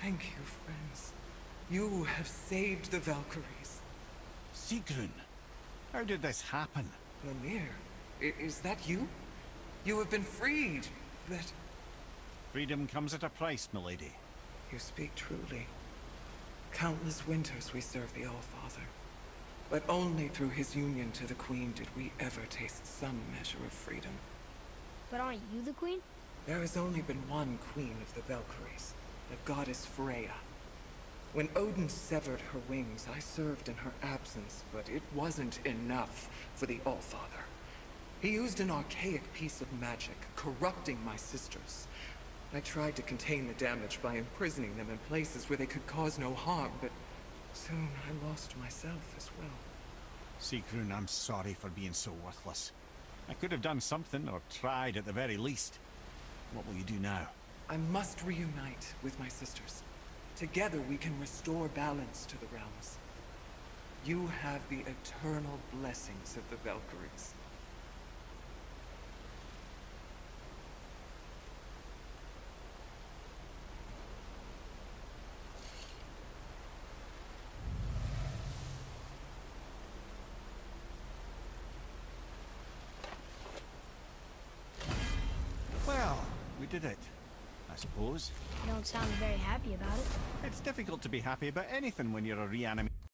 Thank you, friends. You have saved the Valkyries. Sigrun, how did this happen? Mimir, is that you? You have been freed, but... Freedom comes at a price, milady. You speak truly. Countless winters we served the All-Father. But only through his union to the Queen did we ever taste some measure of freedom. But aren't you the queen? There has only been one queen of the Valkyries, the goddess Freya. When Odin severed her wings, I served in her absence, but it wasn't enough for the All-Father. He used an archaic piece of magic, corrupting my sisters. I tried to contain the damage by imprisoning them in places where they could cause no harm, but soon I lost myself as well. Sigrun, I'm sorry for being so worthless. I could have done something, or tried at the very least. What will you do now? I must reunite with my sisters. Together we can restore balance to the realms. You have the eternal blessings of the Valkyries. Well, we did it, I suppose. You don't sound very happy about it. It's difficult to be happy about anything when you're a reanimated.